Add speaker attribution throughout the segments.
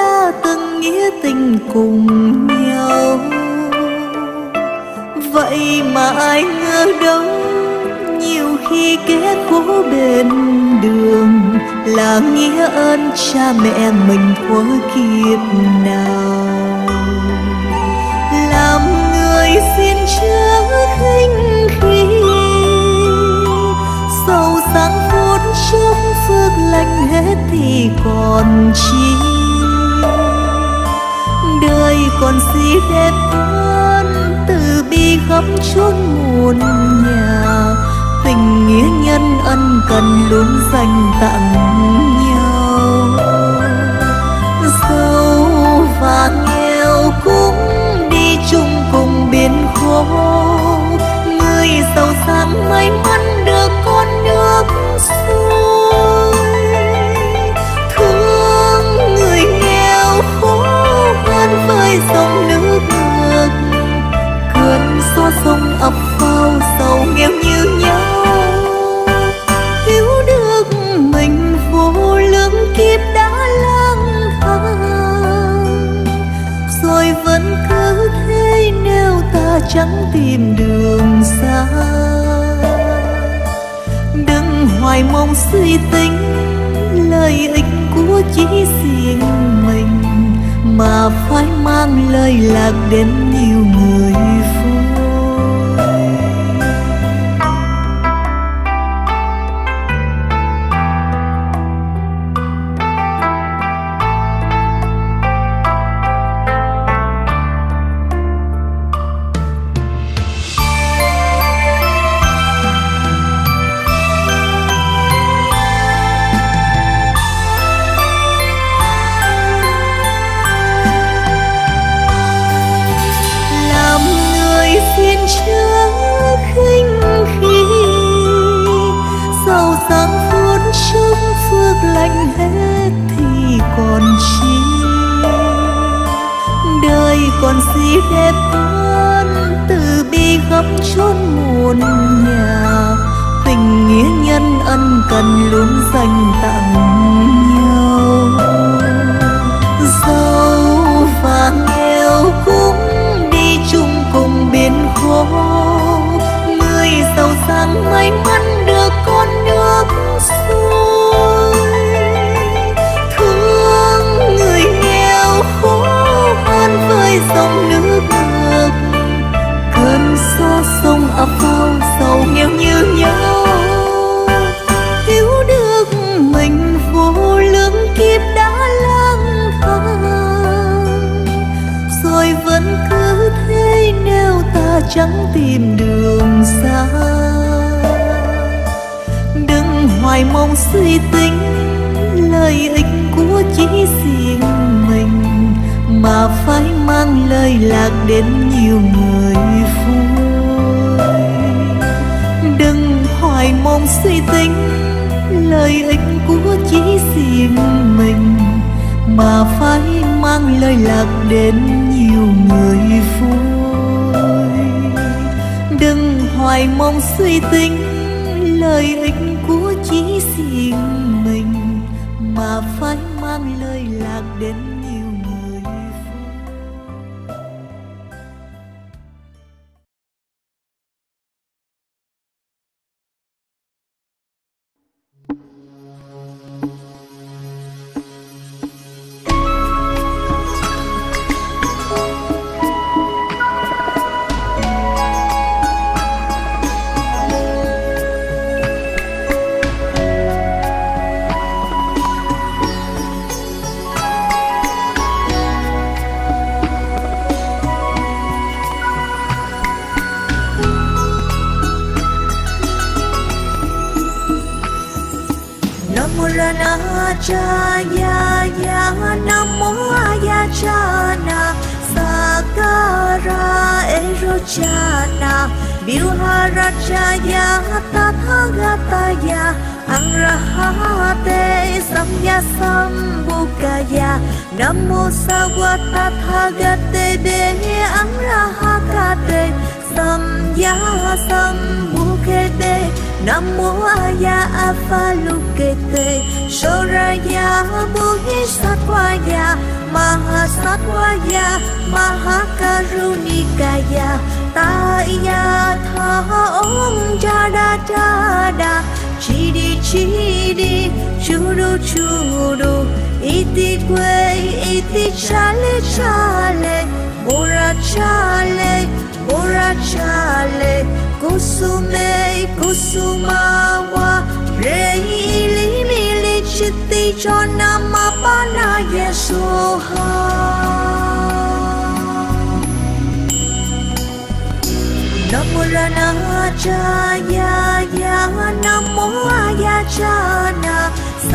Speaker 1: đã từng nghĩa tình cùng nhau. Vậy mà ai ngờ đâu, nhiều khi kẻ khổ bên đường là nghĩa ơn cha mẹ mình thuở kiếp nào. Làm người xin chớ khinh khi, sầu sáng phút chốc phước lành hết thì còn chi. Đời còn gì đẹp hơn, từ bi khắp chốn muôn nhà. Tình nghĩa nhân ân cần luôn dành tặng nhau. Giàu và nghèo cũng đi chung cùng biển khổ. Người giàu sang may mắn được con nước xuôi. Thương người nghèo khổ hơn với dòng nước ngược. Cơn gió sông ập vào giàu nghèo như nhau. Hiểu được mình vô lượng kiếp đã lang thang, rồi vẫn cứ thế nếu ta chẳng tìm đường xa. Đừng hoài mong suy tính lợi ích của chỉ riêng mình, mà phải mang lời lạc đến nhiều người vui. Lành hết thì còn chi. Đời còn gì đẹp hơn, từ bi khắp chốn muôn nhà. Tình nghĩa nhân ân cần luôn dành tặng nhau. Giàu và nghèo cũng đi chung cùng biển khổ. Người giàu sang may mắn được con nước xuôi. Người nghèo khổ hơn với dòng nước ngược. Cơn gió sông ập vào giàu nghèo như nhau. Hiểu được mình vô lượng kiếp đã lang thang, rồi vẫn cứ thế nếu ta chẳng tìm đường xa. Đừng hoài mong suy tính lợi ích của chỉ riêng mình, mà phải mang lời lạc đến nhiều người vui. Đừng hoài mong suy tính lợi ích của chỉ riêng mình, mà phải mang lời lạc đến nhiều người vui. Đừng hoài mong suy tính lợi ích của chỉ riêng mình, mà phải mang lời lạc đến nhiều người vui.
Speaker 2: Jaya Namo Ayachana Sakara Erochana Vilharachaya Tathagataya Angrahate Samya Sambukaya Namo Sawatathagate Dehe Angrahakate Samya Sambukete Namo Aya Avalokite Soraya Bodhisattvaya Mahasattvaya Mahakarunikaya Taya Tha Om Jada Jada Chidi Chidi Churu Churu Iti Kwe Iti Chale Chale Bora Chale Bora Chale Kusume Kusumawa Reili Mili Chitti Chonama Panaya Soha Namo Rana Jaya Ya Namo Ayachana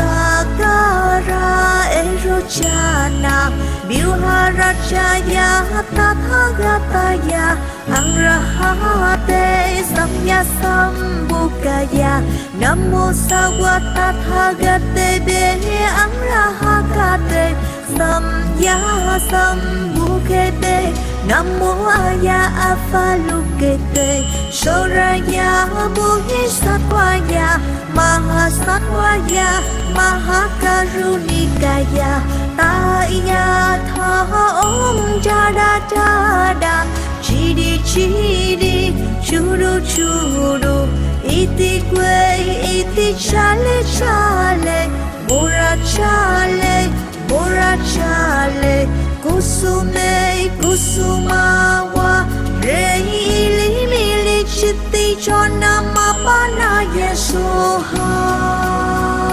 Speaker 2: Sakara Erochana Vyuharajaya Tathagataya Angrahate Samya Sambhukaya Namo Sawatathagate Behe Angrahakate Samya Sambhukete Namo Aya Avalokite Soraya Bodhisattvaya Mahasattvaya Mahakarunikaya Taya Tha Om Jada Jada Chidi Chidi Churu Churu Iti Kwe Iti Chale Chale Bora Chale Bora Chale Kusume Kusumawa Reili Mili Chitti Chonama Panaya Soha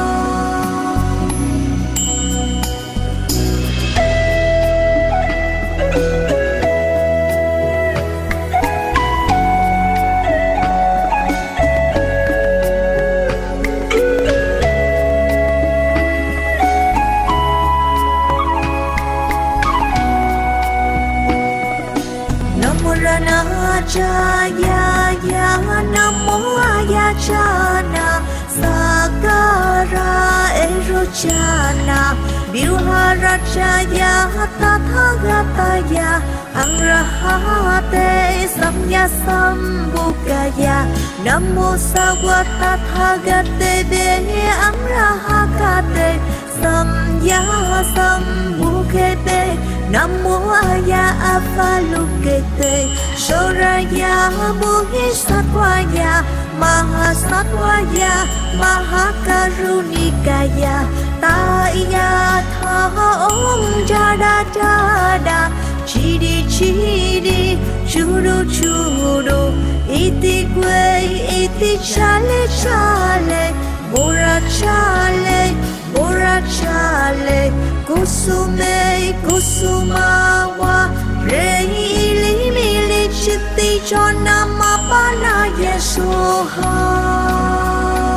Speaker 2: Jaya Ya Namo Ayachana Sakara Erochana Vyuharajaya Tathagataya Angrahate Samya Sambhukaya Namo Sawatathagate Behe Angrahakate Samya Sambhukete Namo Aya Avalokite Soraya Bodhisattvaya Mahasattvaya Mahakarunikaya Taya Tha Om Jada Jada Chidi Chidi Churu Churu Iti Kwe Iti Chale Chale Bora Chale Bora Chale Kusume Kusumawa Reili Mili Chitti Chonama Panaya Soha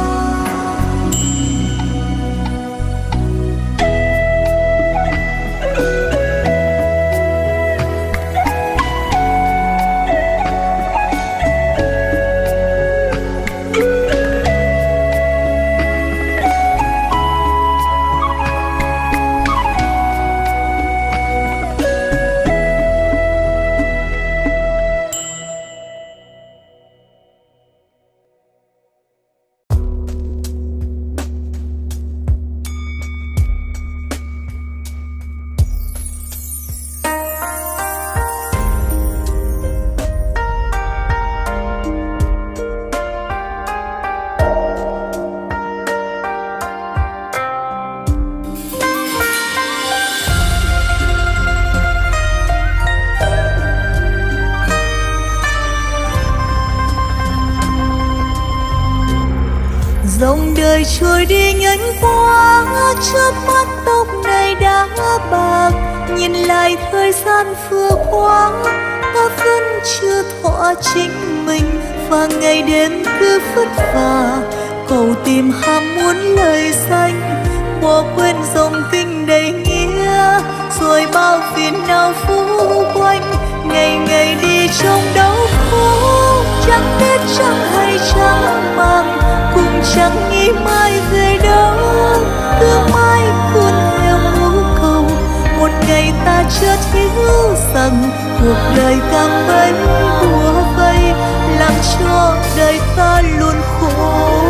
Speaker 1: Dòng đời trôi đi nhanh quá, chớp mắt tóc này đã bạc. Nhìn lại thời gian vừa qua, ta vẫn chưa thỏa chính mình, và ngày đêm cứ vất vả cầu tìm ham muốn lời danh, bỏ quên dòng kinh đầy nghĩa, rồi bao phiền não phủ quanh. Ngày ngày đi trong đau khổ, chẳng biết chẳng hay chẳng màng, cũng chẳng nghĩ mai về đâu, cứ mãi cuốn theo mưu cầu. Một ngày ta chợt hiểu rằng cuộc đời càng bấy bùa vây, làm cho đời ta luôn khổ.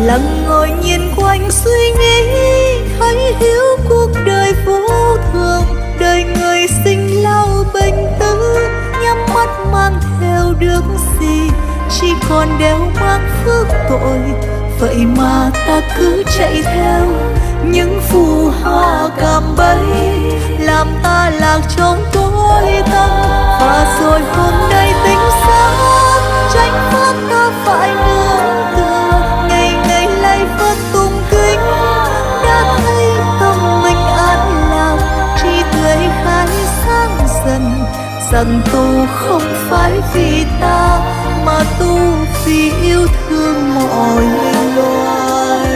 Speaker 1: lặng ngồi nhìn quanh suy nghĩ, thấy hiểu cuộc đời vô thường, đời người sinh lao bệnh tử, nhắm mắt mang theo được gì, chỉ còn đeo mang phước tội. Vậy mà ta cứ chạy theo những phù hoa cạm bẫy, làm ta lạc trong tối tăm. Và rồi hôm nay tỉnh sáng, chánh pháp ta phải nương tựa, ngày ngày lạy Phật tụng kinh, đã thấy tâm mình an lạc, trí tuệ khai sáng dần, rằng tu không phải vì ta mà tu vì yêu thương mọi loài.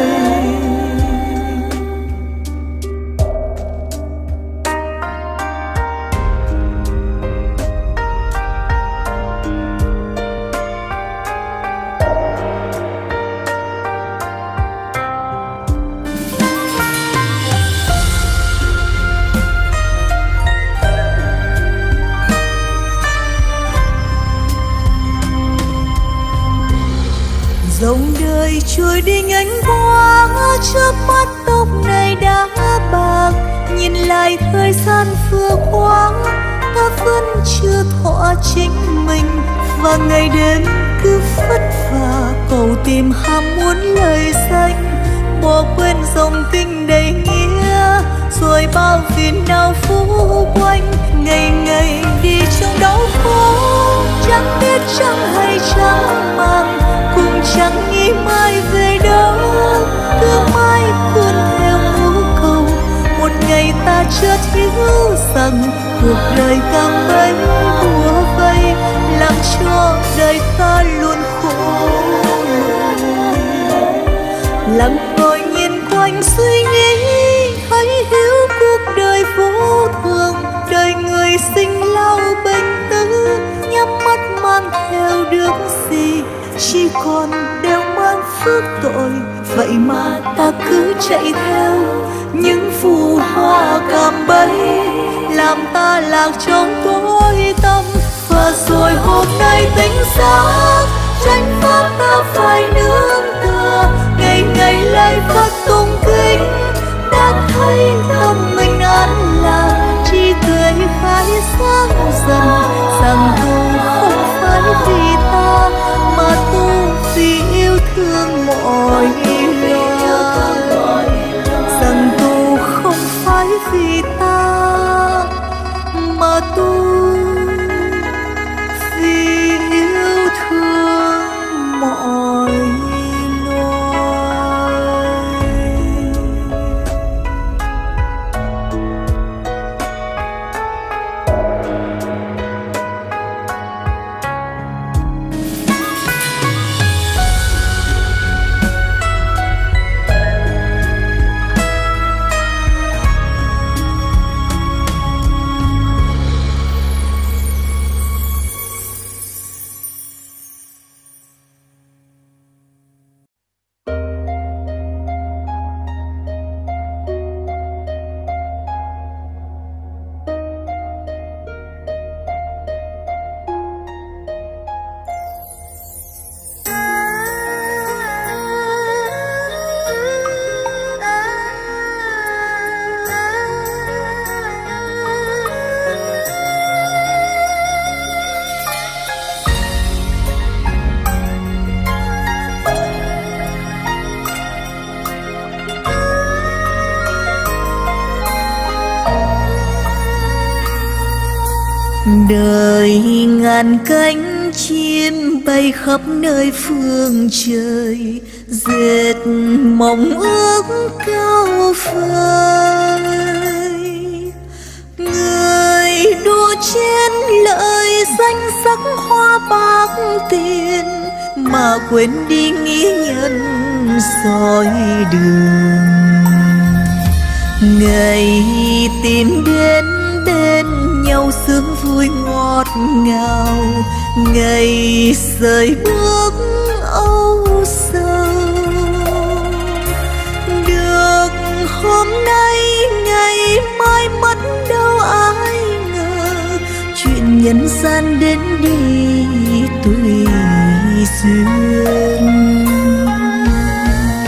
Speaker 1: Dòng đời trôi đi nhanh quá, chớp mắt tóc này đã bạc. Nhìn lại thời gian vừa qua, ta vẫn chưa thỏa chính mình, và ngày đêm cứ vất vả cầu tìm ham muốn lời danh, bỏ quên dòng kinh đầy nghĩa, rồi bao phiền não phủ quanh. Ngày ngày đi trong đau khổ, chẳng biết chẳng hay chẳng màng, cũng chẳng nghĩ mai về đâu, cứ mãi cuốn theo mưu cầu. Một ngày ta chợt hiểu rằng cuộc đời càng bấy bùa vây, làm cho đời ta luôn khổ lụi. Lặng ngồi nhìn quanh suy nghĩ, thấy hiểu cuộc đời vô thường, đời người sinh lao bệnh tử, nhắm mắt mang theo được gì, chỉ còn đeo mang phước tội. Vậy mà ta cứ chạy theo những phù hoa cạm bẫy, làm ta lạc trong tối tăm. Và rồi hôm nay tỉnh sáng, chánh pháp ta phải nương tựa, ngày ngày lạy Phật tụng kinh, đã thấy tâm mình an lạc, trí tuệ khai sáng dần, rằng tu không phải vì ta mà tu vì yêu thương mọi loài, rằng tu không phải vì ta mà tu vì yêu thương mọi đời. Ngàn cánh chim bay khắp nơi phương trời, dệt mộng ước cao vời. Người đua trên lời danh sắc hoa bạc tiền, mà quên đi nghĩa nhân soi đường. Ngày tìm đến bên nhau sướng vui ngọt ngào, ngày rời bước âu sầu. Được hôm nay ngày mai mất đâu ai ngờ, chuyện nhân gian đến đi tùy duyên.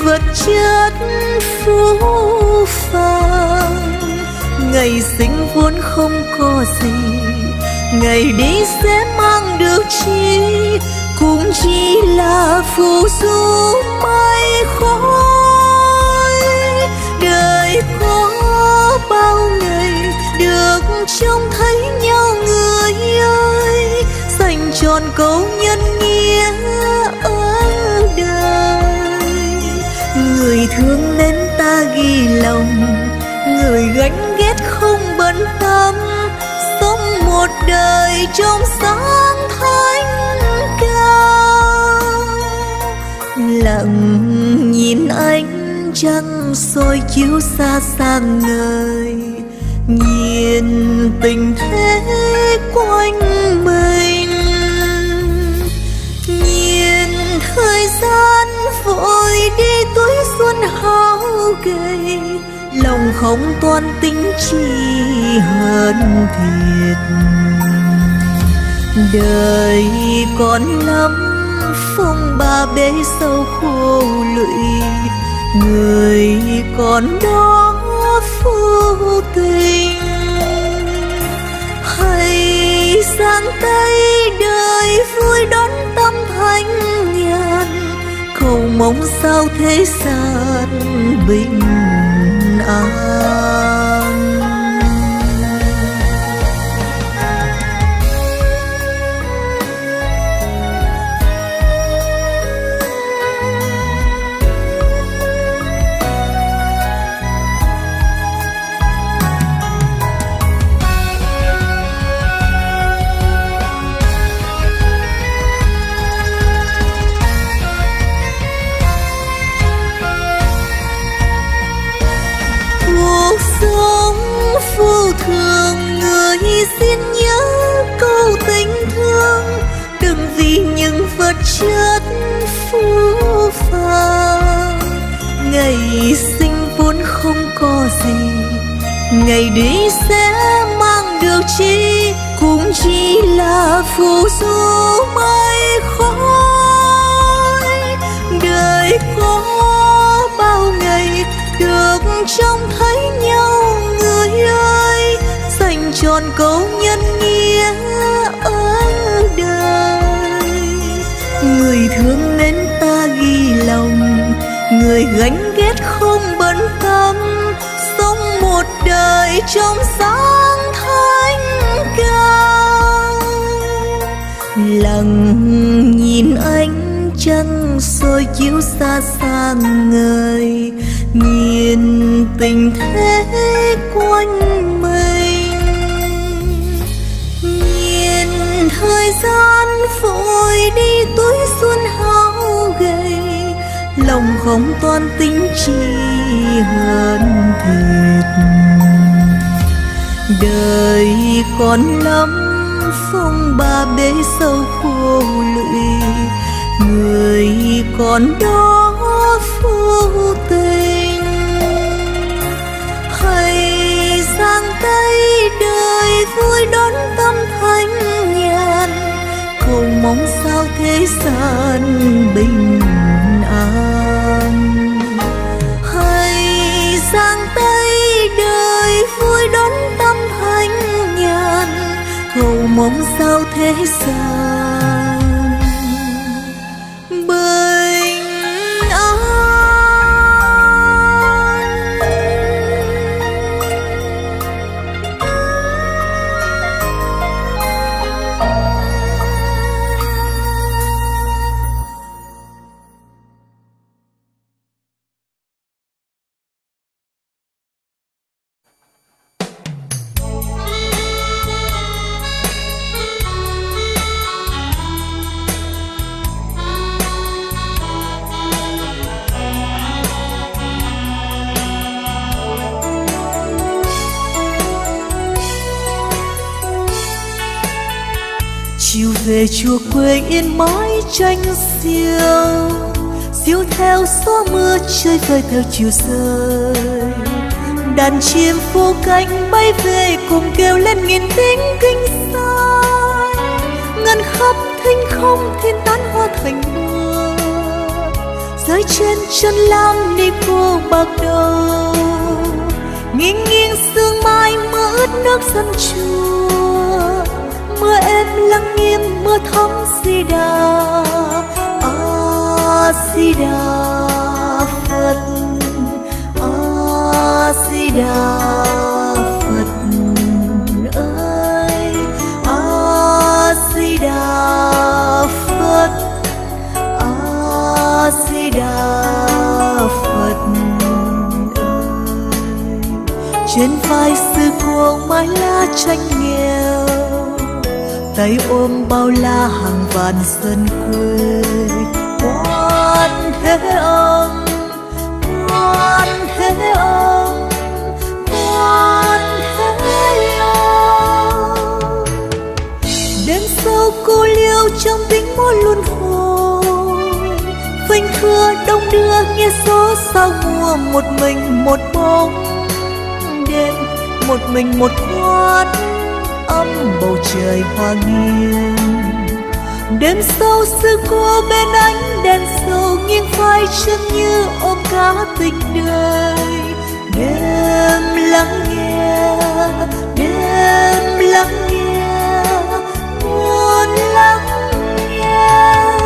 Speaker 1: vật chất phũ phàng. Ngày sinh vốn không có gì, ngày đi sẽ mang được chi, cũng chỉ là phù du mây khói. Đời có bao ngày được trông thấy nhau người ơi, dành trọn câu nhân nghĩa ở đời. Người thương nên ta ghi lòng, người gánh ghét không bận tâm, sống một đời trong sáng thánh cao. Lặng nhìn ánh trăng soi chiếu xa sang ngời, nhìn tình thế quanh mình, nhìn thời gian vội đi tuổi xuân hao gầy, lòng không toan tính chi hơn thiệt. Đời còn lắm phong ba bể sâu khô lụy, người còn đó vô tình. Hãy giang tay đời vui đón tâm thanh nhàn, cầu mong sao thế gian bình an. Vô thường người xin nhớ câu tình thương, đừng vì những vật chất phũ phàng. Ngày sinh vốn không có gì, ngày đi sẽ mang được chi, cũng chỉ là phù du mây khói. Đời có bao ngày được trông thấy nhau người ơi, dành trọn câu nhân nghĩa ở đời. Người thương nên ta ghi lòng, người gánh ghét không bận tâm, sống một đời trong sáng thánh cao. Lặng nhìn ánh trăng soi chiếu xa sang ngời, nhìn tình thế quanh mình, nhìn thời gian vội đi tuổi xuân hao gầy, lòng không toan tính chi hơn thiệt. Đời còn lắm phong ba bể sâu khô lụy, người còn đó vô tình. Hãy giang tay đời vui đón tâm thanh nhàn, cầu mong sao thế gian bình an. Hãy giang tay đời vui đón tâm thanh nhàn, cầu mong sao thế gian bình an. Chiều về chùa quê yên mái tranh xiêu, xiêu theo gió mưa chơi vơi theo chiều rơi. Đàn chim vô cánh bay về cùng kêu lên nghìn tiếng kinh sai, ngân khắp thinh không thiên tán hoa thành mưa. dưới trên chân lam đi cô bạc đầu. Nghiêng nghiêng sương mai mưa ướt nước sân chùa, mưa êm lặng nghiêm mưa thấm Di Đà. A Di Đà Phật, A Di Đà Phật ơi, A Di Đà Phật, A Di Đà Phật ơi. Trên vai sư cô mái lá tranh nghèo, tay ôm bao la hàng vạn dân quê. Quan Thế Âm, Quan Thế Âm, Quan Thế Âm. Đêm sâu cô liêu trong tiếng mõ luân hồi, phanh thưa đông đưa nghe gió sao mùa. Một mình một bóng đêm, một mình một khoát âm bầu trời hoa nghiêng. Đêm sâu sư cô bên ánh đèn sâu nghiêng vai chân như ôm cả tình đời. Đêm lắng nghe, đêm lắng nghe, muốn lắng nghe.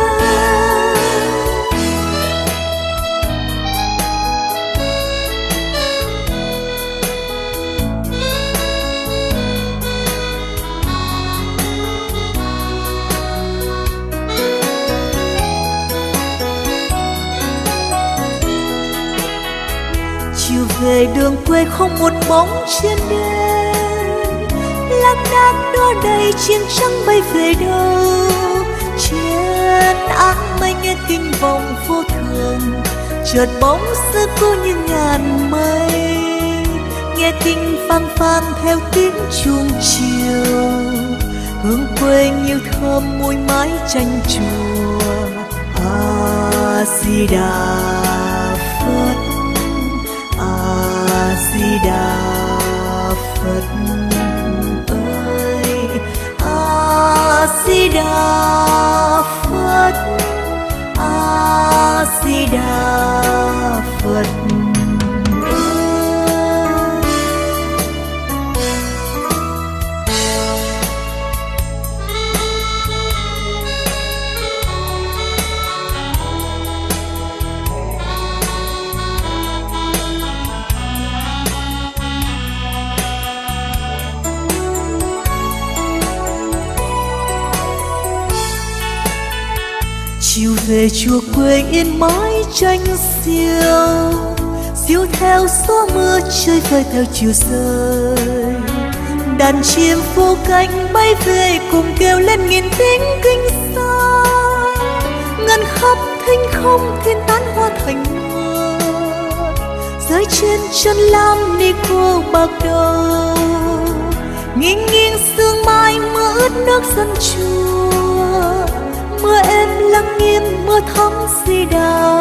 Speaker 1: Về đường quê không một bóng trên đêm, lác đác đó đầy chiên trắng bay về đâu. Trên áng mây nghe kinh vọng vô thường, chợt bóng xưa cô như ngàn mây. Nghe kinh vang vang theo tiếng chuông chiều, hương quê như thơm mùi mái tranh chùa. A Di Đà Phật, A Di Đà Phật ơi, A Di Đà Phật, A Di Đà Phật. Chiều về chùa quê yên mái tranh xiêu, xiêu theo gió mưa chơi vơi theo chiều rơi. Đàn chim vô cánh bay về cùng kêu lên nghìn tiếng kinh xa. Ngân khắp thinh không thiên tán hoa thành mưa, dưới trên chân lam ni cô bạc đầu. Nghiêng nghiêng sương mai mưa ướt nước sân chùa, mưa êm lặng nghiêm mưa thấm Di Đà.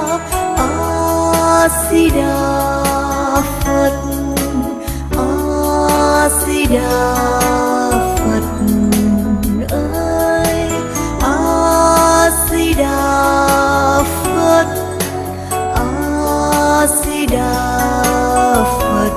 Speaker 1: A Di Đà Phật, A Di Đà Phật ơi, A Di Đà Phật, A Di Đà Phật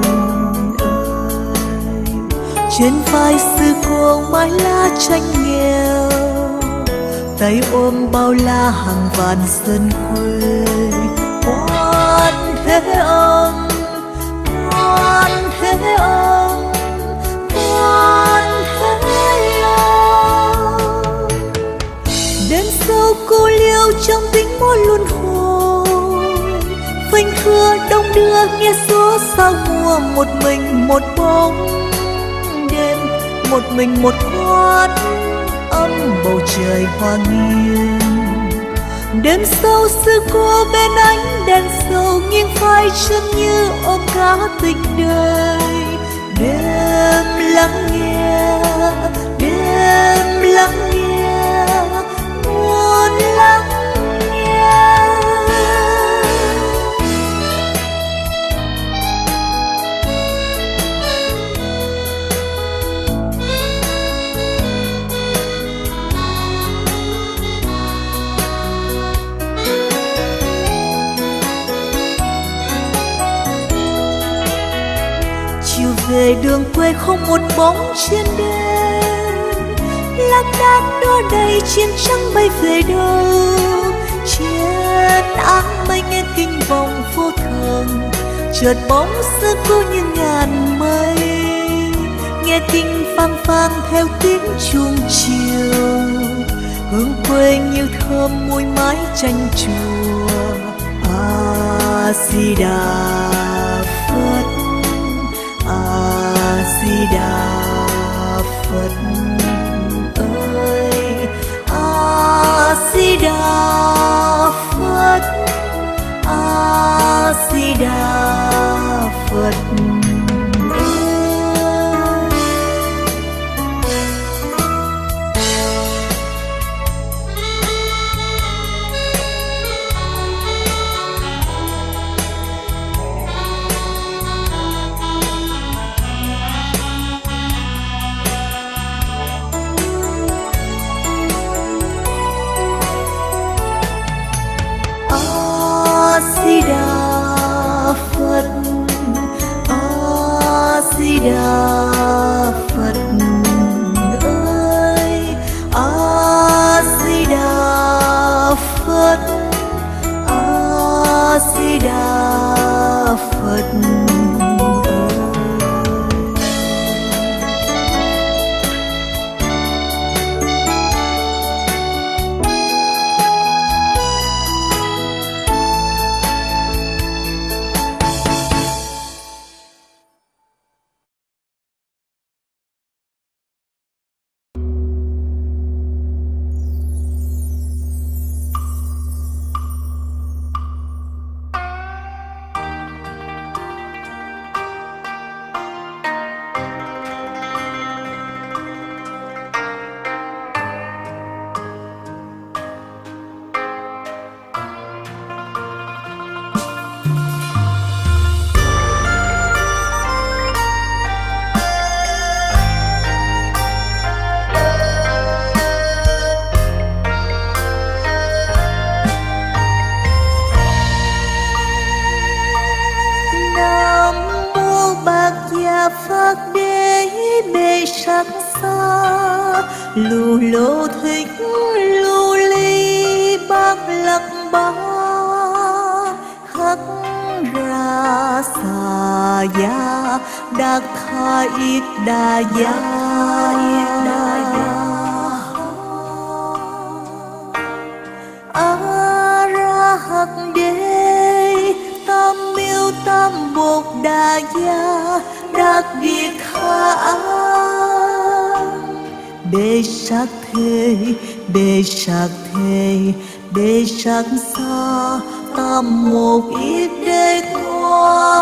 Speaker 1: ơi. Trên vai sư cô mái lá tranh nghèo, tay ôm bao la hàng vạn dân quê. Quan Thế Âm, Quan Thế Âm, Quan Thế Âm. Đêm sâu cô liêu trong tiếng mõ luân hồi, phanh thưa đông đưa nghe gió sao mùa. Một mình một bóng đêm, một mình một khoát âm bầu trời hoa nghiêng. Đêm sâu sư cô bên ánh đèn sâu nghiêng vai chân như ôm cả tình đời. Đêm lắng nghe, đêm lắng nghe, muốn lắng nghe. về đường quê không một bóng trên đêm, lác đác đó đây chim trắng bay về đâu. Trên áng mây nghe kinh vọng vô thường, chợt bóng xưa cô như ngàn mây, nghe kinh phang phang theo tiếng chuông chiều, hương quê như thơm môi mái tranh chùa. A Di Đà Phật, A Di Đà Phật ơi, A Di Đà Phật, A Di Đà Phật. A Di Đà Phật, A Di Đà Phật ơi, A Di Đà Phật, A Di Đà Phật. Phật đế bề sắc xa, lù lô thích lưu ly bác lắc ba, khắc ra xà ya đắc tha ít đà ya. A ra hắc đế tam miêu tam bột đà ya đặc biệt tha bề sắc thế, bề sắc thế, bề sắc xa tam một ít đế qua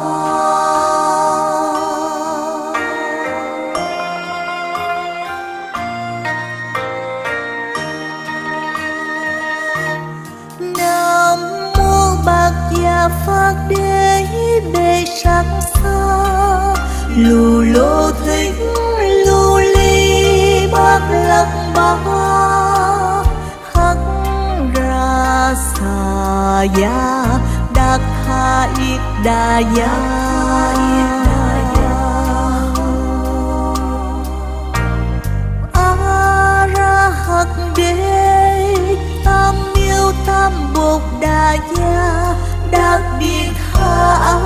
Speaker 1: Nam mô Bạc Gia Phật Đế bề sắc xa, lù lô thích lưu ly bác lắc ba, khắc ra xà ya đắc tha ít đà ya. A ra hắc đế tam miêu tam bột đà ya đặc biệt tha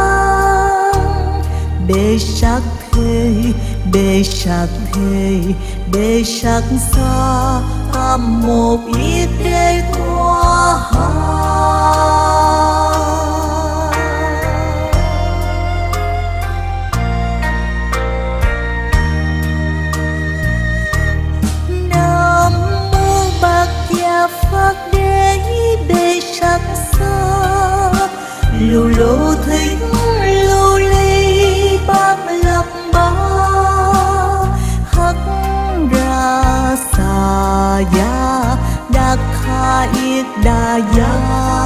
Speaker 1: bề sắc thế, bề sắc thế, bề sắc xa tam một ít đế qua Nam mô Bạc Gia Phật Đế bề sắc xa, lù lô thích lưu ly bác lắc ba, khắc ra xà ya đắc tha ít đà ya.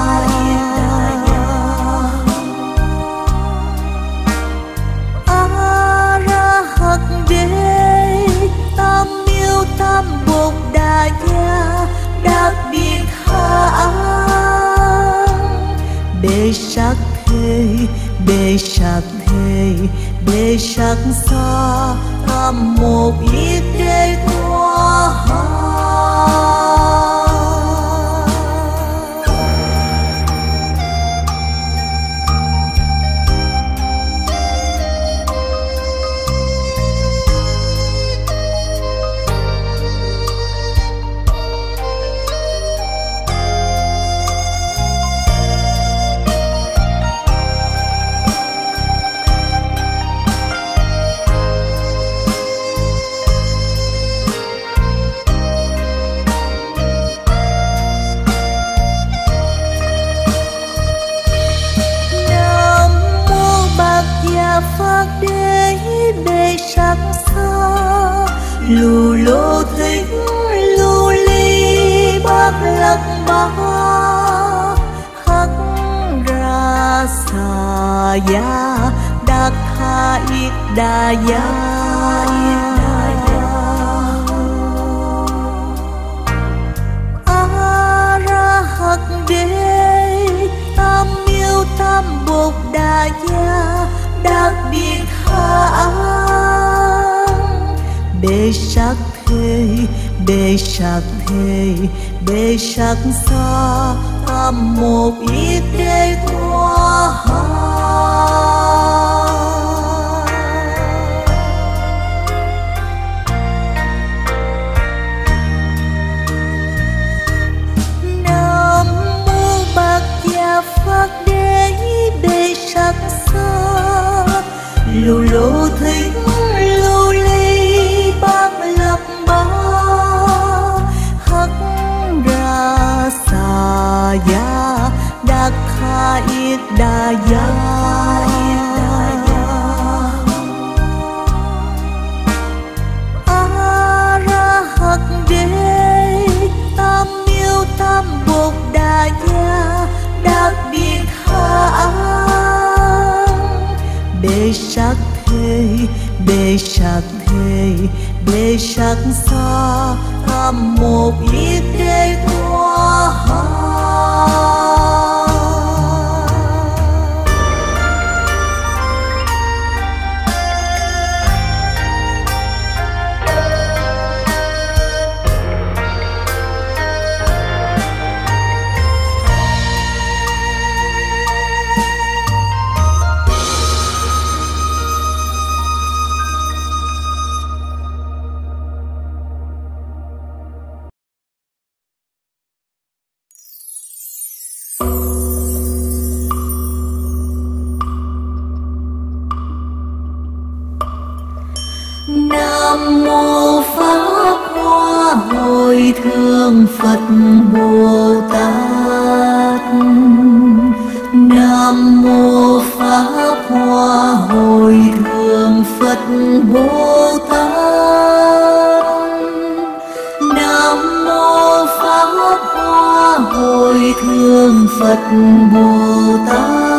Speaker 1: A ra hắc đế tam miêu tam bột đà ya đặc biệt tha bề sắc thế, bề sắc thế, bề bề sắc xa thăm một ít để thoa
Speaker 2: Phật đế bề sắc xa lù lô thích lù ly bác lắc ba khắc ra xà ya đắc tha ít đà ya a ra hắc đế tam miêu tam bột đà ya đặc biệt hạ bề sắc thế bề sắc thế bề sắc xa thăm một ít để thoa Nam mô Bạc Gia Phật Đế bề sắc xa lù lô thích lù ly bác lập ba hắc ra xà ya đắc tha ít đà ya a ra hắc đế tam miêu tam bột đà ya đặc biệt hạ bề sắc thế bề sắc thế bề sắc xa thăm một ít để thoa Nam mô Pháp Hoa Hội Thượng Phật Bồ Tát. Nam mô Pháp Hoa Hội Thượng Phật Bồ Tát. Nam mô Pháp Hoa Hội Thượng Phật Bồ Tát.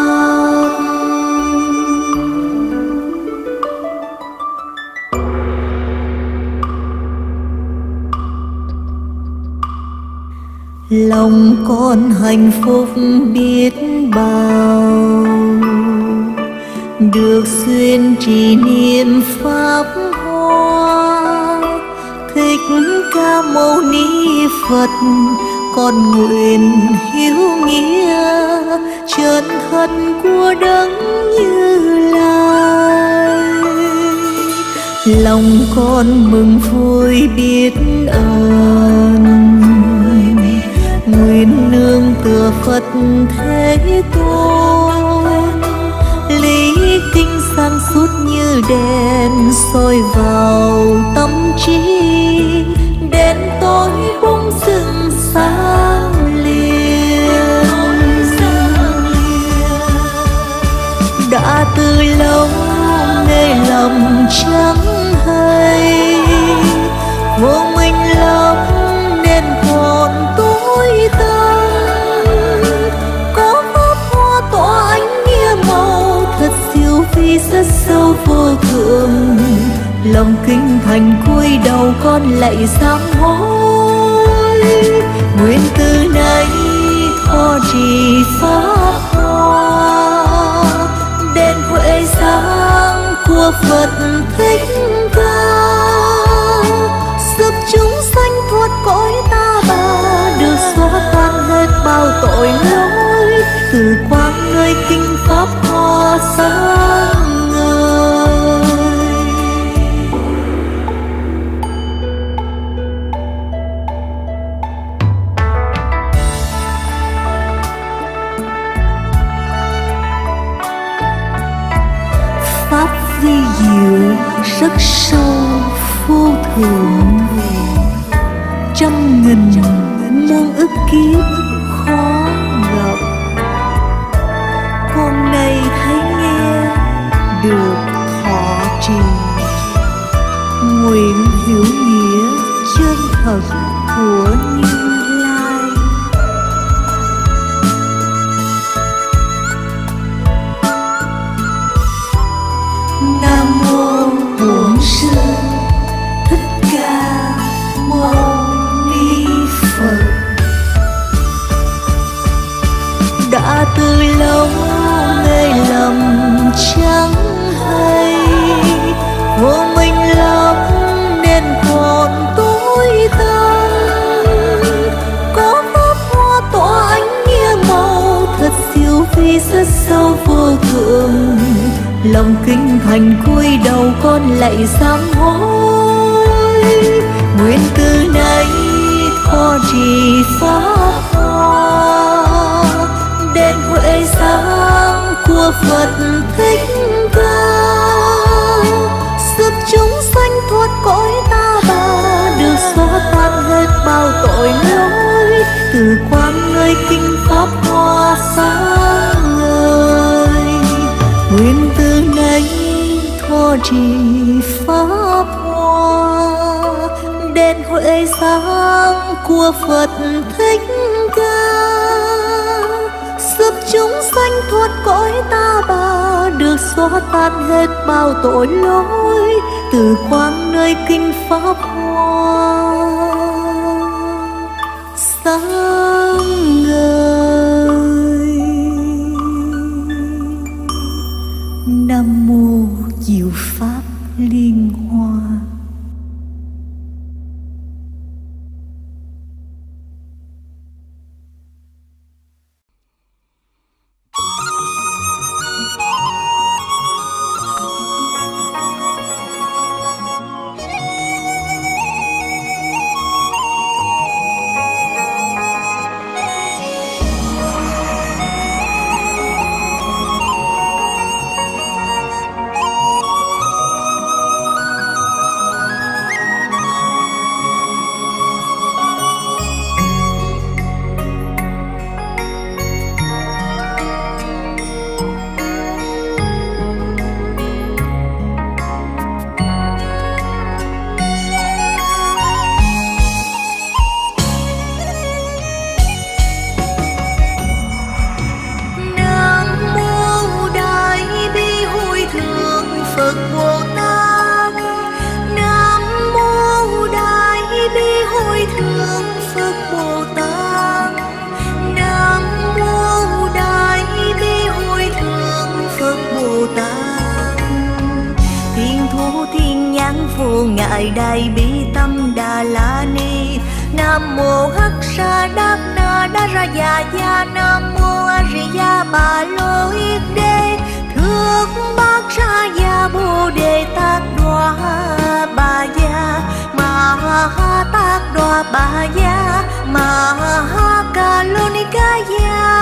Speaker 2: Lòng con hạnh phúc biết bao, được xuyên trì niệm Pháp Hoa. Thích Ca Mâu Ni Phật, con nguyện hiếu nghĩa chân thân của Đấng Như Lai. Lòng con mừng vui biết ơn, nguyện nương tựa Phật Thế Tôn. Lý kinh sáng suốt như đèn soi vào tâm trí, đèn tối bỗng dưng sáng liền. Đã từ lâu nghe lòng chẳng hay, vô minh lắm nên còn tối tăm. Có pháp hoa tỏa ánh nghĩa màu, thật siêu vi rất sâu vô thượng. Lòng kinh thành cúi đầu con lạy sám hối, nguyện từ nay thọ trì pháp hoa, đèn huệ sáng
Speaker 1: của Phật Thích Ca, giúp chúng sanh thoát cõi ta bà, được xóa tan hết bao tội lỗi, từ quang nơi kinh pháp hoa sáng ngời. Pháp vi diệu rất sâu vô thượng, trăm nghìn muôn ức kiếp khó gặp. Hôm nay thấy nghe được thọ trì, nguyện hiểu nghĩa chân thật của Như Lai. Nam mô Bổn Sư Thích Ca Mâu Ni Phật. Đã từ lâu mê lầm chẳng hay, vô minh lắm nên còn tối tăm. Có pháp hoa tỏa ánh nghĩa màu, thật siêu vi rất sâu vô thượng. Lòng kinh thành cúi đầu con lạy sám hối, nguyện từ nay thọ trì pháp hoa, đến huệ sáng của Phật Thích Ca, giúp chúng sanh thoát cõi ta bà, được xóa tan hết bao tội lỗi, từ quang nơi kinh pháp hoa sáng ngời. Nguyện từ nay thọ trì pháp hoa, đến huệ sáng của Phật Thích Ca, giúp chúng sanh thoát cõi ta bà, được xóa tan hết bao tội lỗi, từ quang nơi kinh pháp hoa sáng ngời. Nam mô Diệu Pháp Liên Hoa.
Speaker 2: Ngài Đại Bi Tâm Đà La Ni. Nam mô Hắc Sa Đắc Na Đa Ra Già Gia. Nam mô A Di Đà Bà Lô Yết Đế. Thước Bát Sa Gia Bồ Đề Tát Đoa Bà Gia. Ma Ha Tát Đoa Bà Gia. Ma Ha Ca Lô Ni Ca Gia.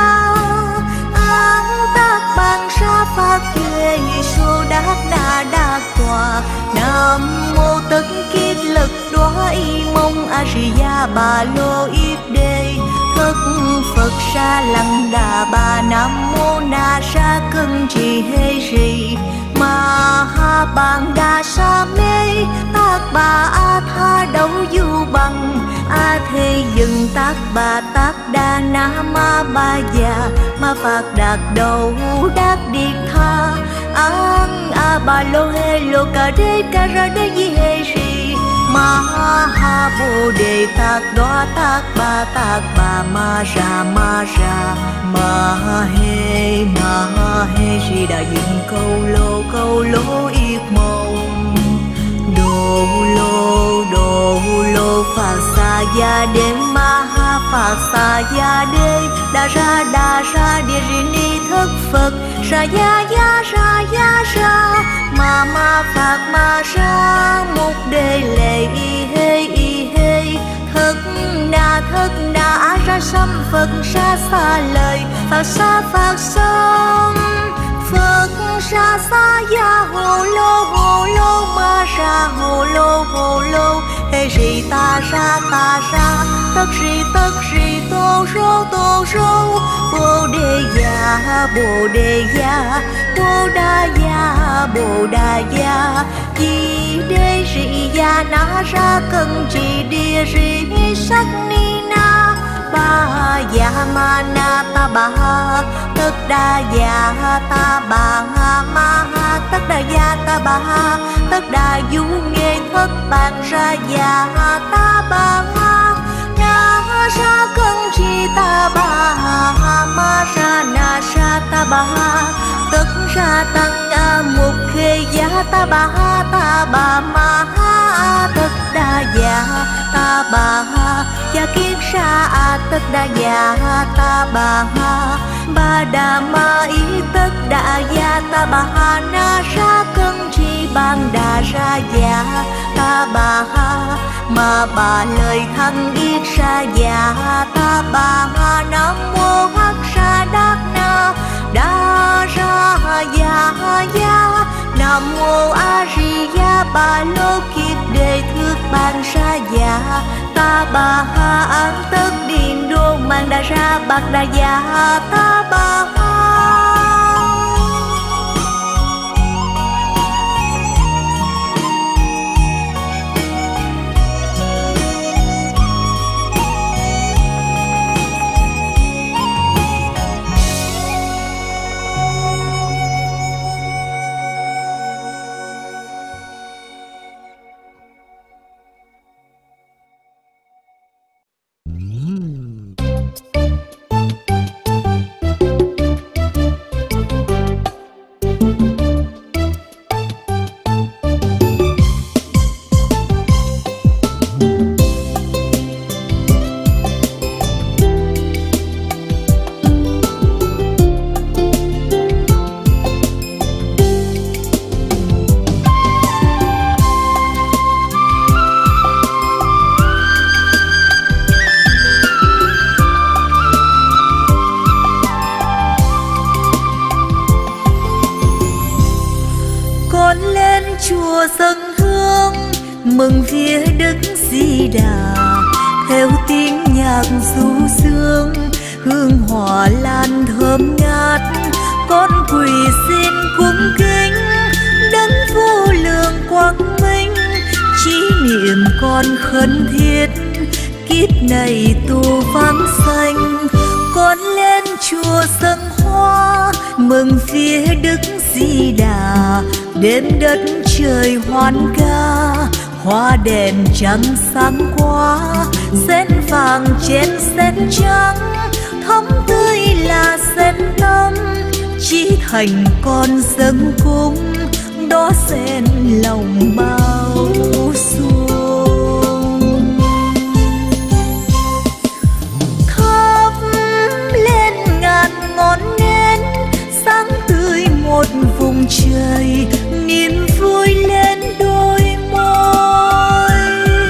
Speaker 2: An Tát Ban Sa Phật Kê Sô Đát Na Đát Tòa. Nam mô Tất Kiết Lực Đoá Y Mông A Di Đà Bà Lô Yết Đế. Thức Phật Sa Lăng Đà Bà. Nam mô Na Sa Cân Trì Hê Rì. Ma Ha Bàn Đà Sa Mê. Tát Bà A Tha Đấu Du Bằng. A Thê Dừng Tát Bà Tát Đà Na Ma Ba Già. Ma Phạt Đạt Đầu Đát Điệt Tha. An A Bà Lô Hê Lô Ca Đê Ca Ra Đê Di Hê Rì. Ma Ha Bồ Đề Tát Đoá Tát Bà Ma Ra. mà hê gì đã dừng câu lô yết mộng đồ lô phạt xa ya đêm ma ha phạt xa ya đê đa ra địa ni thức Phật ra ya ma phạt ma ra một đề lệ y hê thức đa ra xăm Phật ra xa lời phạt xong Phật ra xa ya hồ lô ma ra hồ lô hê rì ta ra tất rì tô rô bồ đà ya di đê rì ya na ra cần trì địa rì sắc ni na ba ya ma na ta ba tất đa ya ta ba ma tất đa ya ta ba tất đa du nghe thất bàn ra ya ta ba na ra cần chi ta ba ma ra na ra ta ba tất ra tăng mục khê ya ta ba ma tất đa ya ta ba kiết ra tất đa ya ta ba đà ma ý tất đa ya ta ba na ra cân chi ban đà ra ya ta ba mà bà lời thăng yết ra ya ta ba nam mô hắc sa đắc na đa ra ya nam mô a di đà bà lô kiết đề thước ban ra ya ta ba an tất điện đô mang đa ra bạc đa ya ta ba mừng vía Đức Di Đà theo tiếng nhạc du dương hương hoa lan thơm ngát con quỳ xin cung kính đấng vô lượng quang minh chỉ niệm con khấn thiết kiếp này tu vắng xanh con lên chùa dâng hoa mừng vía Đức Di Đà đêm đất trời hoan ca hoa đèn trắng sáng quá sen vàng trên sen trắng thắm tươi là sen tâm chỉ thành con dâng cúng đó sen lòng bao dung thắp lên ngàn ngọn nến sáng tươi một vùng trời niềm vui lên đôi môi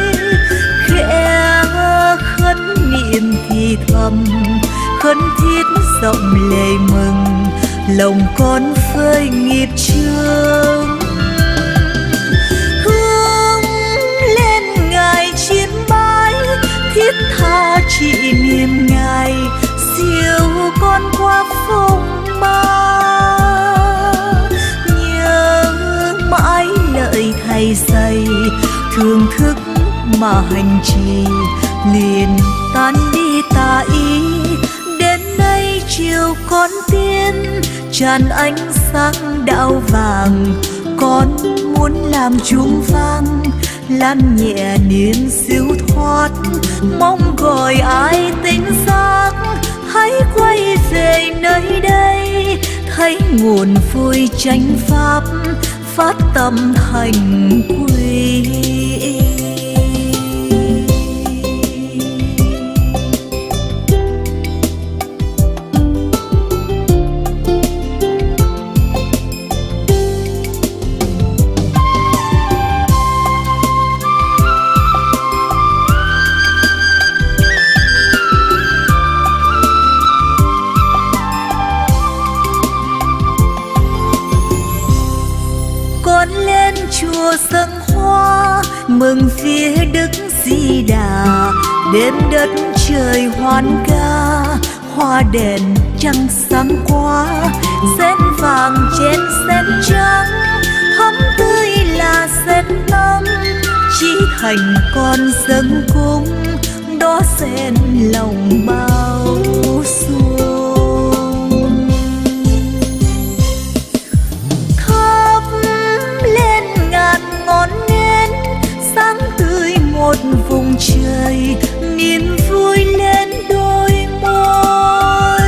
Speaker 2: khẽ khấn niệm thì thầm khấn thiết giọng lệ mừng lòng con phơi nghiệp chướng hướng lên ngài chiêm bái thiết tha trị niệm ngài siêu con qua phong ba nhớ mãi lời thầy dạy thưởng thức mà hành trì liền tan đi tà ý đến nay chiều con tiên tràn ánh sáng đạo vàng con muốn làm chuông vang lan nhẹ niềm siêu thoát mong gọi ai tỉnh giác
Speaker 1: hãy quay về nơi đây, thấy nguồn vui chánh pháp phát tâm thành quy. Chùa dâng hoa mừng phía Đức Di Đà, đêm đất trời hoan ca, hoa đèn trăng sáng quá, sen vàng trên sen trắng, thắm tươi là sen tâm, chí thành con dâng cung, đó sen lòng bao xuông. Ngọn nến sáng tươi một vùng trời, niềm vui lên đôi môi,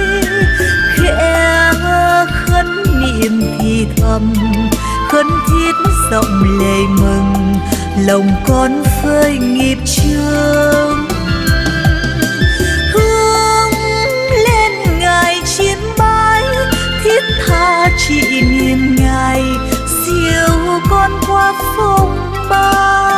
Speaker 1: khẽ khấn niệm thì thầm, khấn thiết giọng lệ mừng, lòng con phơi nghiệp chướng. Hướng lên Ngài chiêm bái, thiết tha trị niệm Ngài, siêu con qua phong ba.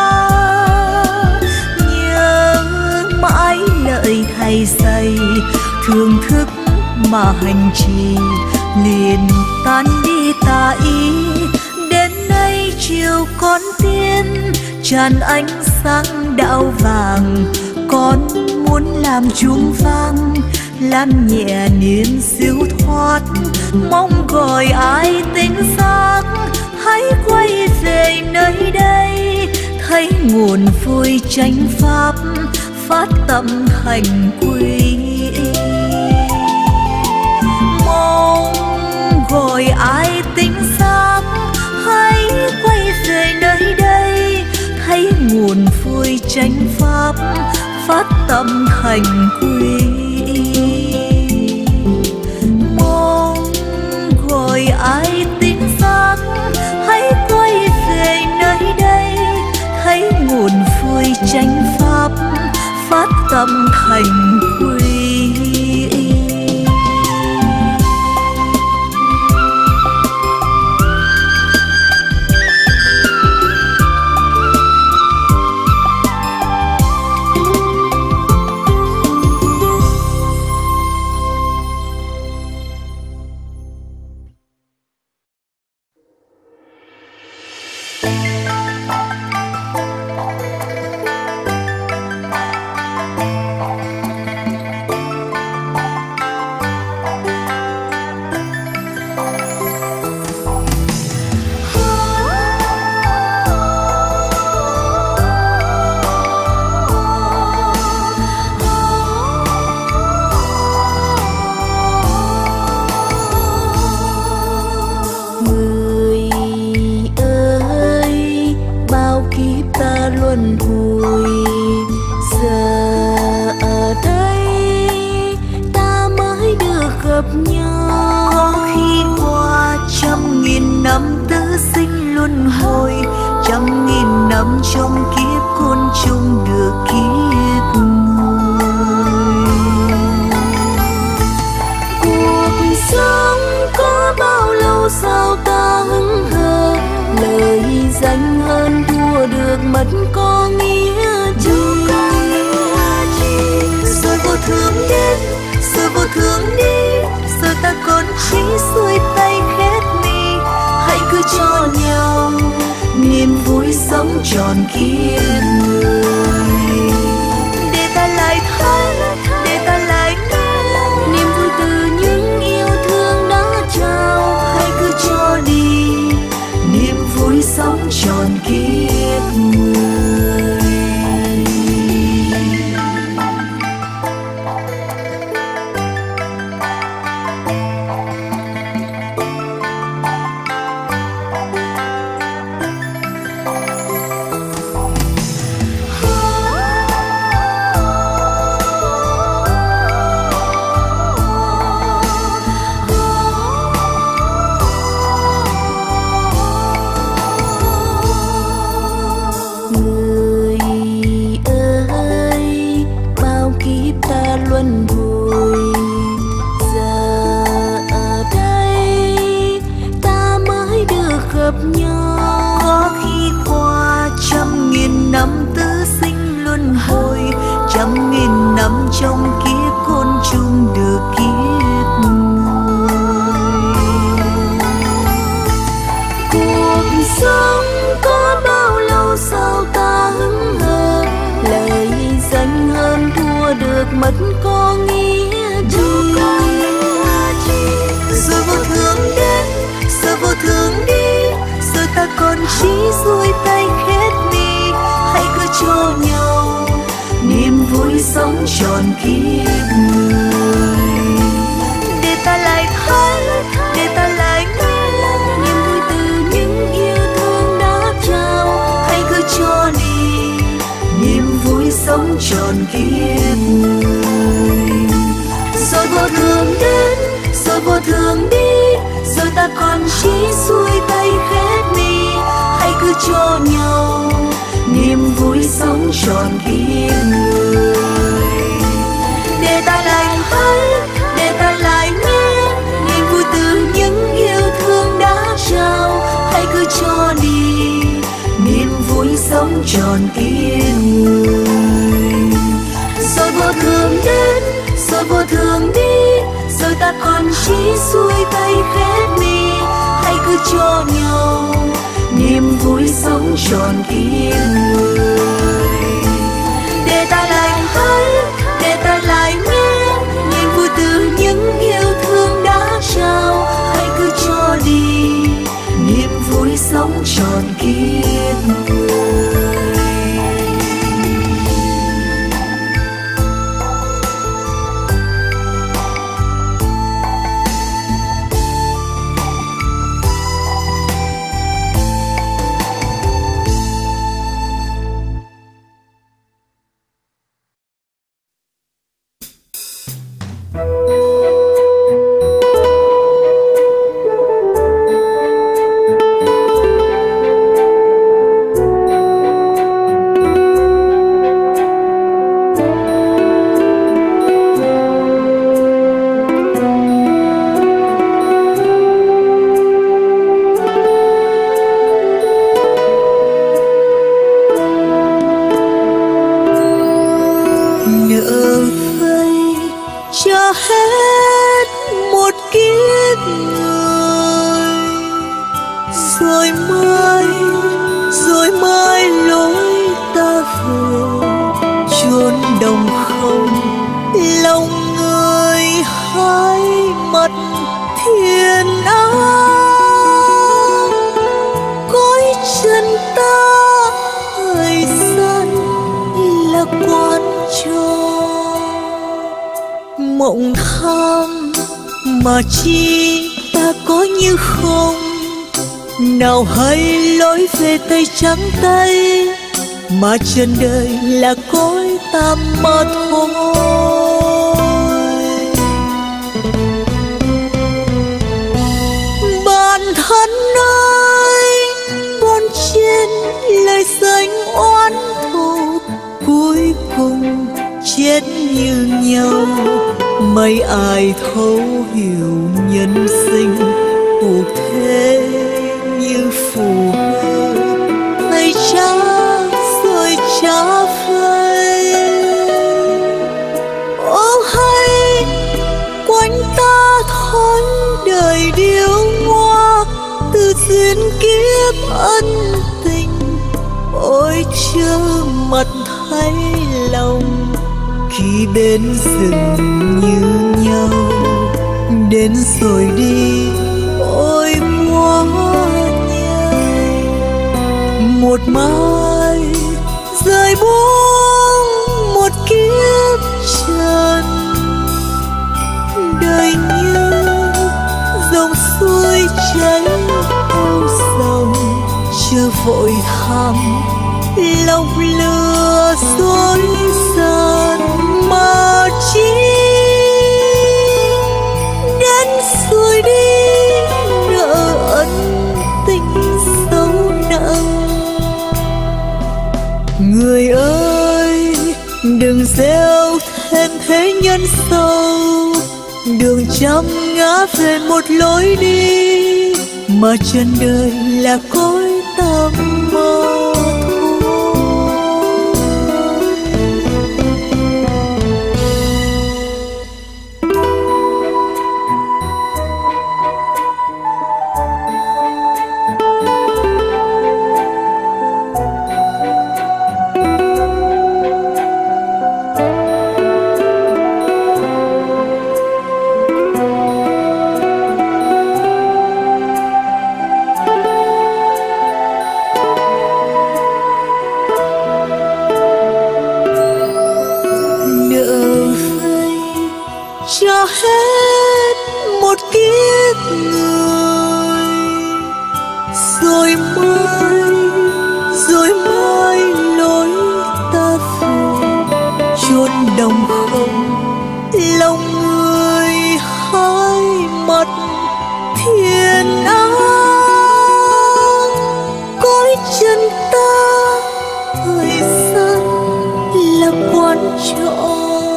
Speaker 1: Nhớ mãi lời Thầy dạy, thưởng thức mà hành trì, liền tan đi tà ý. Đến nay chiều con tiên, tràn ánh sáng đạo vàng, con muốn làm chuông vang, làm nhẹ niềm siêu thoát, mong gọi ai tỉnh giác, hãy quay về nơi đây, thấy nguồn vui chánh pháp phát tâm thành quy. Mong gọi ai tỉnh giác, hãy quay về nơi đây, thấy nguồn vui chánh pháp phát tâm thành quy. Mong gọi ai tỉnh giác, hãy quay về nơi đây, thấy nguồn vui chánh pháp phát tâm thành quy. trong kiếp côn trùng được kiếp người.
Speaker 2: Cuộc sống có bao lâu sao ta hững hờ, lời danh hơn thua được mất có nghĩa chi.
Speaker 1: Rồi vô thường đến, rồi vô thường đi, rồi ta còn chỉ xuôi tay khép mi. Hãy cứ cho nhau niềm vui sống tròn kiếp người.
Speaker 2: Để ta lại thấy, để ta lại nghe niềm vui từ những yêu thương đã trao.
Speaker 1: Hãy cứ cho đi niềm vui sống tròn kiếp người. Rồi vô thường đến, rồi vô thường đi, rồi ta còn chỉ xuôi tay khép mi. Hãy cứ cho nhau niềm vui sống tròn kiếp người.
Speaker 2: Để ta lại thấy, để ta lại nghe
Speaker 1: niềm vui từ những yêu thương đã trao. Hãy cứ cho đi niềm vui sống tròn kiếp người. Rồi vô thường đến, rồi vô thường đi, rồi ta còn chỉ xuôi tay khép mi. Hãy cứ cho nhau niềm vui sống tròn kiếp người.
Speaker 2: để ta lại thấy,
Speaker 1: Để ta lại nghe niềm vui từ những yêu thương đã trao. Hãy cứ cho đi niềm vui sống tròn kiếp người. Rồi mai lối ta về chốn đồng không, lòng người hai mặt thiên áng. Cõi chân ta thời gian là quan cho mộng tham, mà chi ta có như không. Nào hay lối về tay trắng tay, mà chân đời là cõi tạm mà thôi. Bản thân ơi, bon trên lời danh oán thù, cuối cùng chết như nhau. Mấy ai thấu hiểu nhân sinh, cuộc thế như phù hợp, hay cha rồi cha phơi. Ô hay quanh ta thôi đời điêu ngoa, từ duyên kiếp ân tình. Ôi chớ mặt thấy lòng, khi đến rừng như nhau, đến rồi đi. Ôi mua nhai một mai rời buông một kiếp trần. Đời như dòng suối chảy theo dòng, chưa vội thăm lòng lừa dối gian. Mà chỉ đến rồi đi, nợ ân tình sâu nặng. Người ơi, đừng gieo thêm thế nhân sâu, đường trăm ngã về một lối đi, mà chân đời là cõi tạm mơ thôi. cho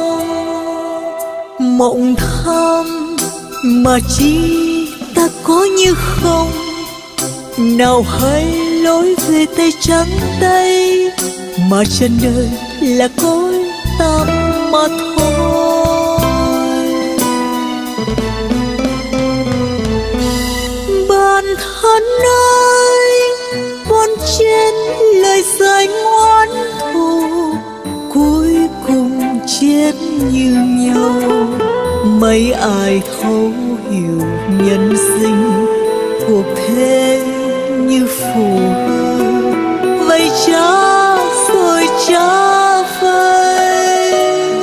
Speaker 1: mộng thắm mà chỉ ta có như không. Nào hay lối về tay trắng tay mà chân đời là cõi tăm mà thôi. Bản thân ơi, bon chen lời giải ngoan thù, cuối cùng chết như nhau. Mấy ai thấu hiểu nhân sinh, cuộc thế như phù hư, vậy cha rồi cha vây.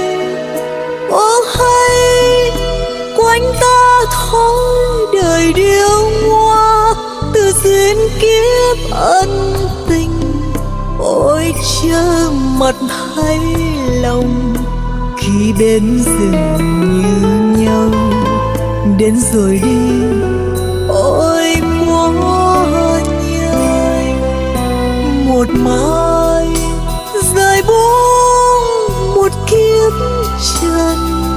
Speaker 1: Ô hay quanh ta thôi đời điêu ngoa, từ duyên kiếp ân tình. Ôi chớ mặt hay lòng khi bên rừng như nhau, đến rồi đi ôi quá nhanh. Một mai rời buông một kiếp trần,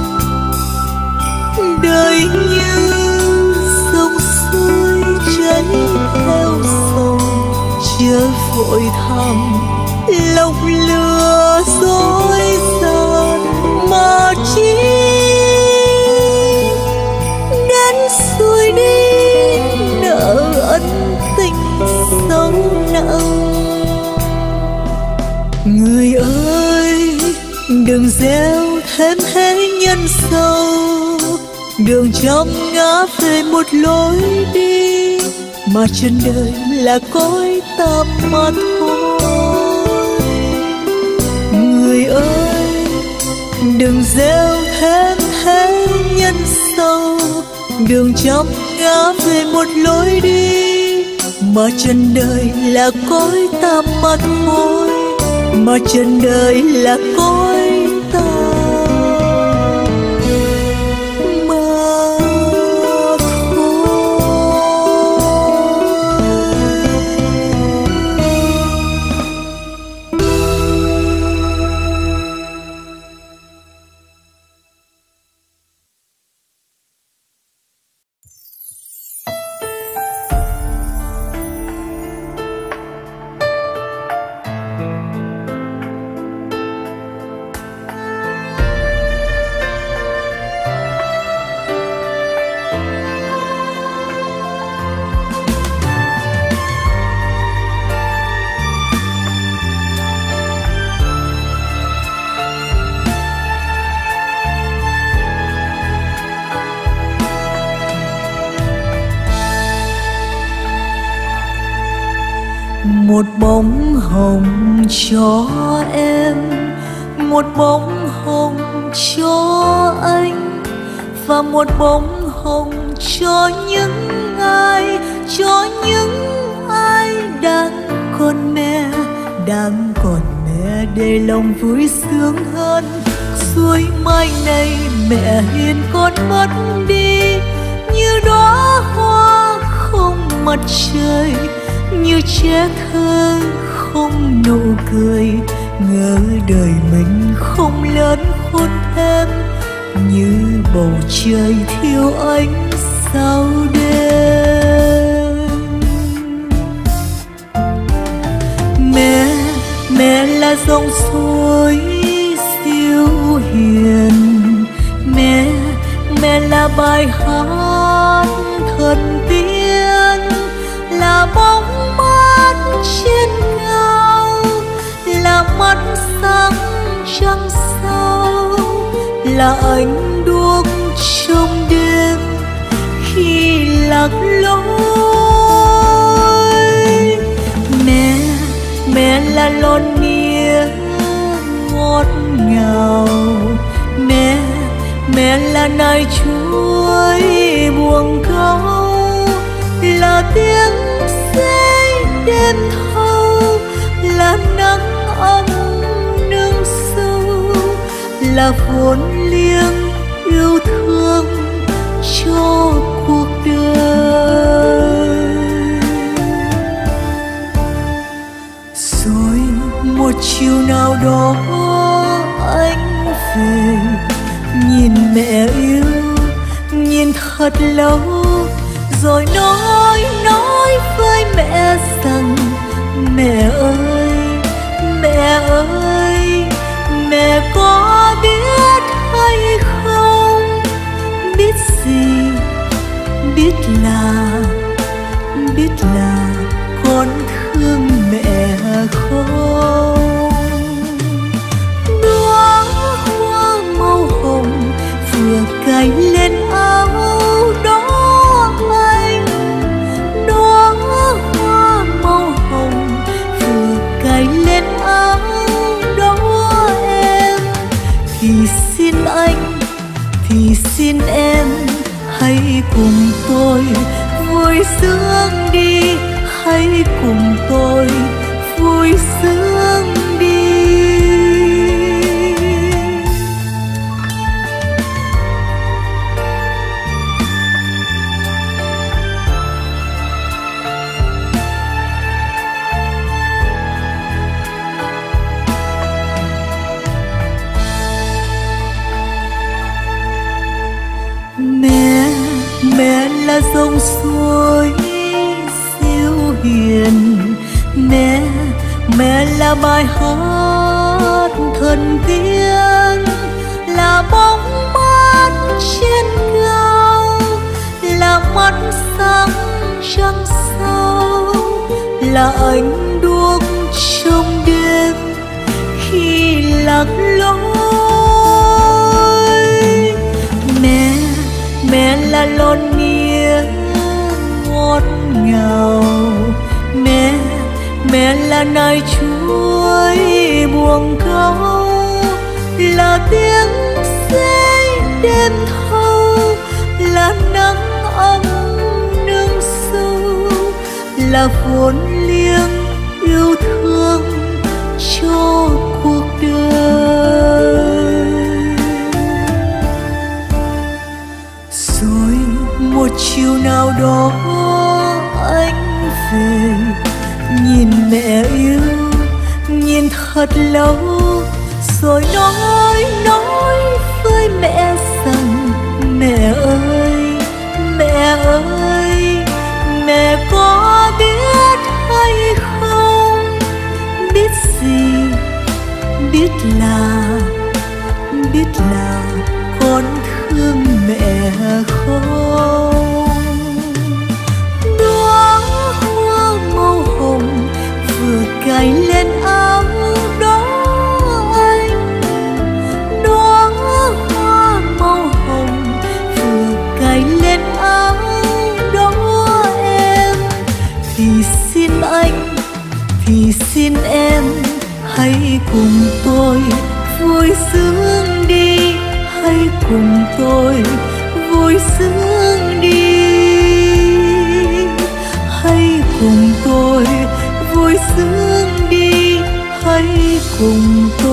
Speaker 1: đời như dòng suối chảy theo sông. Chớ vội thăm lòng lửa dối gian, mà chỉ đến rồi đi nợ ân tình sâu nặng. Người ơi đừng gieo thêm thế nhân sâu, đường trăm ngã về một lối đi, mà chân đời là cõi tạm mà thôi. Người ơi đừng gieo thêm thế nhân sâu, đường trăm ngã về một lối đi, mà chân đời là cõi tạm mà thôi, mà chân đời là cõi tạm mà thôi. Một bóng hồng cho em, một bóng hồng cho anh, và một bóng hồng cho những ai, cho những ai đang còn mẹ, đang còn mẹ để lòng vui sướng hơn. Rồi mai này mẹ hiền con mất đi, như đóa hoa không mặt trời, như trẻ thơ không nụ cười. Ngỡ đời mình không lớn khôn thêm, như bầu trời thiếu ánh sao đêm. Mẹ là dòng suối siêu hiền, mẹ là bài hát thần tiên, là bóng mát trên cao, là mắt sáng trăng sao, là ánh đuốc trong đêm khi lạc lối. Mẹ là lon mía ngọt ngào, mẹ là nai chuối buông câu, là tiếng rơi đêm thâu, là nắng ấm nương sâu, là vốn liêng yêu thương cho cuộc đời. Rồi một chiều nào đó anh về nhìn mẹ yêu, nhìn thật lâu rồi nói với mẹ rằng mẹ ơi, mẹ ơi, mẹ có biết hay không, biết gì, biết là con thương mẹ không. Đóa hoa màu hồng vừa cài lên áo đó anh, đóa hoa màu hồng vừa cài lên áo đó em. Thì xin anh, thì xin em, hãy cùng tôi vui sướng đi, hãy cùng tôi vui sướng đi. Mẹ là dòng suối siêu hiền, mẹ là bài hát thần tiên, là bóng mát trên cao, là mắt sáng trăng sao, là ánh đuốc trong đêm khi lạc lối. Mẹ là lon mía ngọt ngào, mẹ là nai chuối buông câu, là tiếng rơi đêm thâu, là nắng ấm nương sâu, là vốn liếng yêu thương cho cuộc đời. Rồi một chiều nào đó anh về nhìn mẹ yêu, nhìn thật lâu rồi nói với mẹ rằng mẹ ơi, mẹ ơi, mẹ có biết hay không, biết gì, biết là con thương mẹ không. Đóa hoa màu hồng vừa cài lên áo đó anh, đóa hoa màu hồng vừa cài lên áo đó em. Thì xin anh, thì xin em, hãy cùng tôi vui sướng đi, hãy cùng tôi vui sướng đi, hãy cùng tôi vui sướng đi, hãy cùng